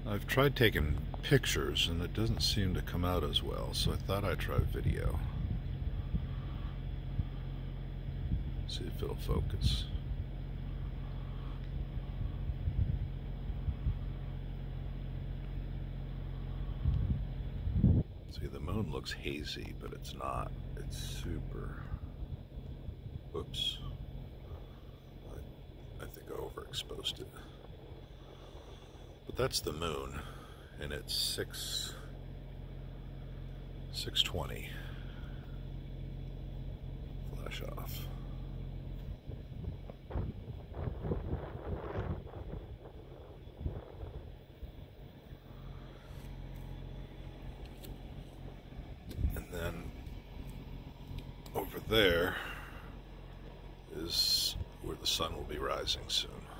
I've tried taking pictures and it doesn't seem to come out as well, so I thought I'd try video. See if it'll focus. See, the moon looks hazy, but it's not. It's super... Oops. I think I overexposed it. But that's the moon, and it's 6:20. Flash off. And then over there is where the sun will be rising soon.